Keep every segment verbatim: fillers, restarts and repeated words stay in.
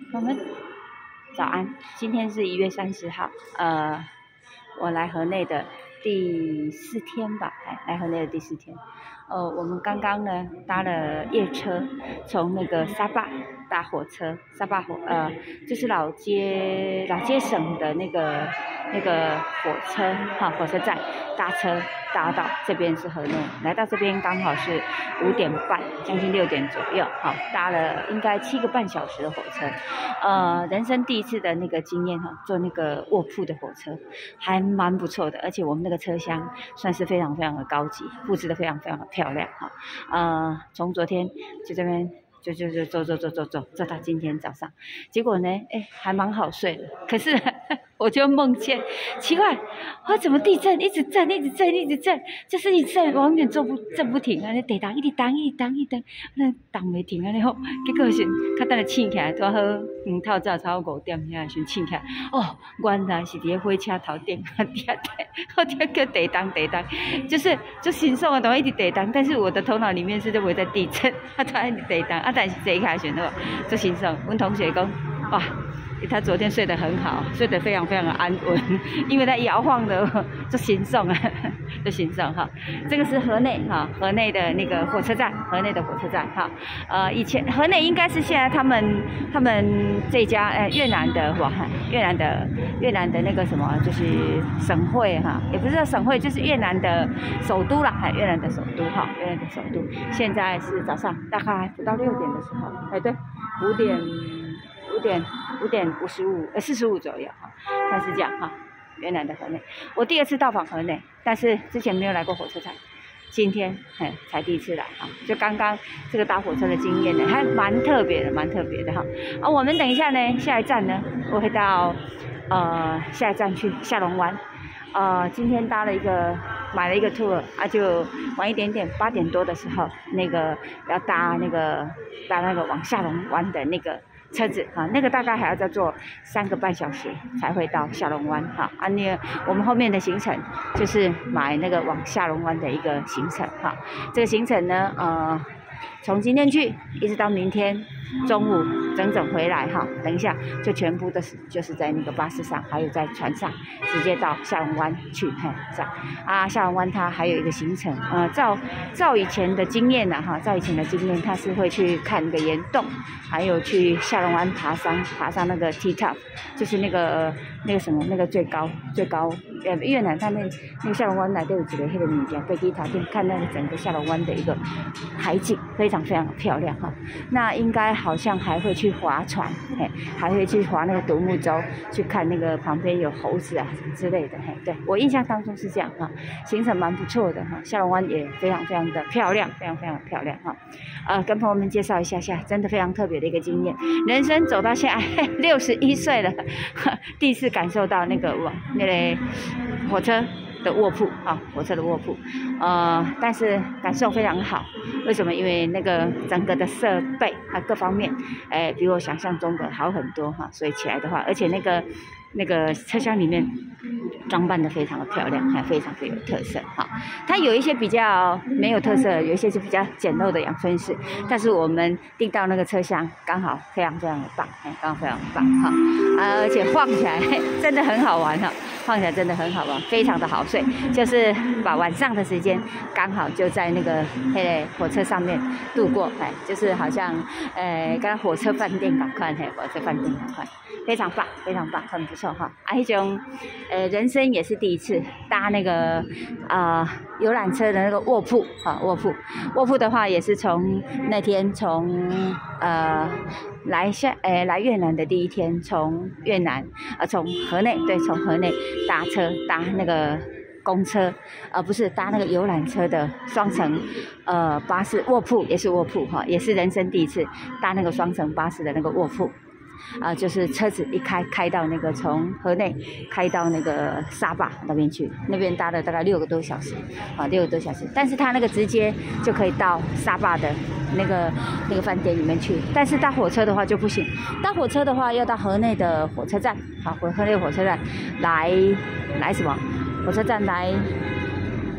我们早安，今天是一月三十号，呃，我来河内的第四天吧，来河内的第四天。呃，我们刚刚呢搭了夜车，从那个沙坝搭火车，沙坝火呃就是老街老街省的那个那个火车哈火车站搭车搭到这边是河内，来到这边刚好是五点半，将近六点左右，哈，搭了应该七个半小时的火车，呃，人生第一次的那个经验哈，坐那个卧铺的火车，还蛮不错的，而且我们那个车厢算是非常非常的高级，布置的非常非常的漂亮哈，呃，从昨天就这边。就就就走走走走走走到今天早上，结果呢，哎，还蛮好睡的。可是我就梦见，奇怪，我怎么地震，一直震，一直震，一直震，就是一震，永远震不震不停啊！那地动，一直动，一直动，一直动，那动袂停啊！然后结果是，较等下醒起来，拄好嗯透早差不多五点遐先醒起来，哦，原来是伫火车头顶啊，地下我听叫地动地动，就是就心爽啊，都一直地动，但是我的头脑里面是认为在地震，啊，突然一直地动啊。但是这一开始呢，就欣赏。阮同学讲，哇，他昨天睡得很好，睡得非常非常的安稳，因为他摇晃的就欣赏啊，就欣赏哈。这个是河内哈，河内的那个火车站，河内的火车站哈。呃，以前河内应该是现在他们他们这家呃越南的哇，越南的越南的那个什么就是省会哈，也不是省会，就是越南的首都啦，哎，越南的首都哈，越南的首都。现在是早上大概不到六点的时候，哎对，五点五点五点五十五呃四十五左右哈，它是这样哈。越南的河内，我第二次到访河内，但是之前没有来过火车站，今天嘿才第一次来哈，就刚刚这个搭火车的经验呢，还蛮特别的，蛮特别的哈。啊，我们等一下呢，下一站呢，我会到呃下一站去下龙湾，呃，今天搭了一个买了一个 tour 啊，就晚一点点，八点多的时候，那个要搭那个搭那个往下龙湾的那个车子哈，那个大概还要再坐三个半小时才会到下龙湾哈。啊，那我们后面的行程就是买那个往下龙湾的一个行程哈。这个行程呢，呃，从今天去一直到明天中午整整回来哈。等一下就全部都是就是在那个巴士上，还有在船上，直接到下龙湾去嘿这样啊。下龙湾它还有一个行程，呃，照照以前的经验呐哈，照以前的经验，它是会去看那个岩洞，还有去下龙湾爬山，爬上那个 T top， 就是那个那个什么那个最高最高呃越南它那那个下龙湾内底有一个那个物件，飞机塔顶看那个整个下龙湾的一个海景，非常非常漂亮哈。那应该好像还会去划船，嘿，还会去划那个独木舟，去看那个旁边有猴子啊之类的，嘿，对我印象当中是这样哈，行程蛮不错的哈，下龙湾也非常非常的漂亮，非常非常的漂亮哈。呃，跟朋友们介绍一下下，真的非常特别的一个经验，人生走到现在六十一岁了，第一次感受到那个哇，那个火车的卧铺啊，火车的卧铺，呃，但是感受非常好。为什么？因为那个整个的设备啊各方面，哎，比我想象中的好很多哈。所以起来的话，而且那个那个车厢里面装扮的非常的漂亮，还非常的有特色哈。它有一些比较没有特色，有一些是比较简陋的阳春式，但是我们订到那个车厢刚好非常非常的棒，哎，刚好非常的棒哈。啊，而且晃起来真的很好玩哈。放起来真的很好玩，非常的好睡，就是把晚上的时间刚好就在那个嘿火车上面度过，哎，就是好像呃跟火车饭店赶快，嘿，火车饭店赶快，非常棒，非常棒，很不错哈。啊，那种呃人生也是第一次搭那个啊、呃、游览车的那个卧铺啊，卧铺，卧铺的话也是从那天从呃。来下诶，来越南的第一天，从越南呃，从河内对，从河内搭车搭那个公车，呃，不是搭那个游览车的双层呃巴士卧铺，也是卧铺哈，也是人生第一次搭那个双层巴士的那个卧铺。啊、呃，就是车子一开开到那个从河内开到那个沙坝那边去，那边搭了大概六个多小时，啊，六个多小时。但是它那个直接就可以到沙坝的那个那个饭店里面去，但是搭火车的话就不行，搭火车的话要到河内的火车站，好，河内火车站来来什么？火车站来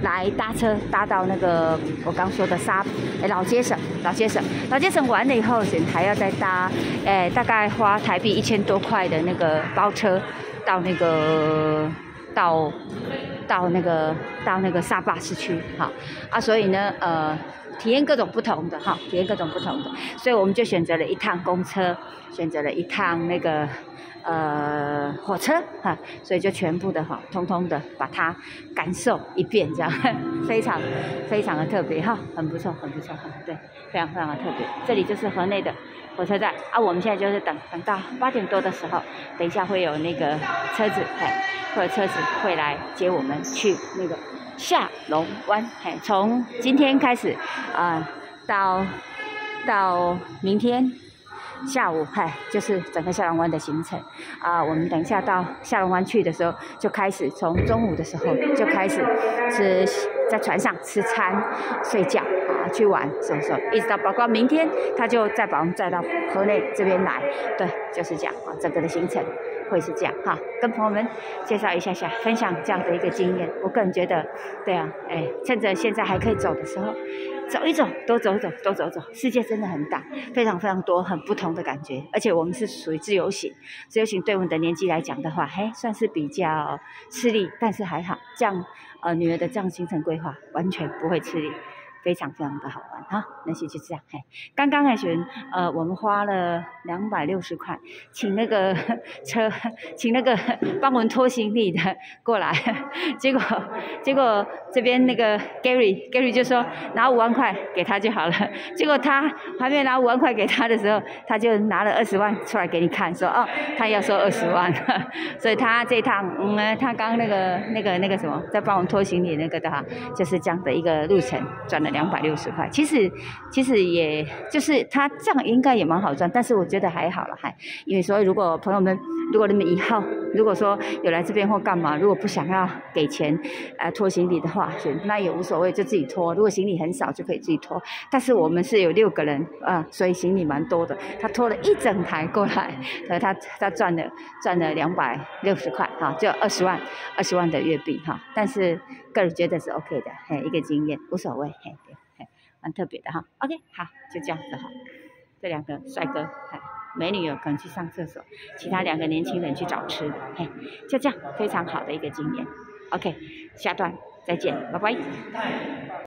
来搭车搭到那个我刚说的沙哎老街省，老街省，老街省完了以后，还要再搭哎大概花台币一千多块的那个包车到那个到到那个到那个沙巴市区，哈啊，所以呢呃。体验各种不同的哈，体验各种不同的，所以我们就选择了一趟公车，选择了一趟那个呃火车哈，所以就全部的哈，通通的把它感受一遍，这样非常非常的特别哈，很不错，很不错哈，对，非常非常的特别。这里就是河内的火车站啊，我们现在就是等等到八点多的时候，等一下会有那个车子，哎，会有车子会来接我们去那个。下龙湾，嘿，从今天开始，啊、呃，到到明天下午，嘿，就是整个下龙湾的行程啊、呃。我们等一下到下龙湾去的时候，就开始从中午的时候就开始吃，在船上吃餐、睡觉啊，去玩，什么时候一直到包括明天，他就再把我们载到河内这边来，对，就是这样啊，整个的行程。会是这样哈，跟朋友们介绍一下下，分享这样的一个经验。我个人觉得，对啊，哎，趁着现在还可以走的时候，走一走，多走走，多走走，世界真的很大，非常非常多，很不同的感觉。而且我们是属于自由行，自由行对我们的年纪来讲的话，嘿，算是比较吃力，但是还好，这样呃女儿的这样行程规划完全不会吃力。非常非常的好玩哈，那些就这样。嘿，刚刚还选呃，我们花了两百六十块，请那个车，请那个帮我们拖行李的过来，结果结果这边那个 Gary Gary 就说拿五万块给他就好了，结果他还没有拿五万块给他的时候，他就拿了二十万出来给你看，说哦，他要收二十万，所以他这一趟嗯，他刚那个那个那个什么，在帮我们拖行李那个的哈，就是这样的一个路程赚了两百六十块，其实其实也就是他这样应该也蛮好赚，但是我觉得还好了，还因为所以如果朋友们，如果你们以后如果说有来这边或干嘛，如果不想要给钱呃拖行李的话，那也无所谓，就自己拖。如果行李很少就可以自己拖，但是我们是有六个人啊、呃，所以行李蛮多的，他拖了一整台过来，所以他他赚了赚了两百六十块哈，就二十万二十万的月币哈，但是个人觉得是 OK 的，嘿，一个经验无所谓，嘿。蛮特别的哈 ，OK， 好，就这样子哈。这两个帅哥，哎，美女有可能去上厕所，其他两个年轻人去找吃的，嘿，就这样，非常好的一个经验。OK， 下段再见，拜拜。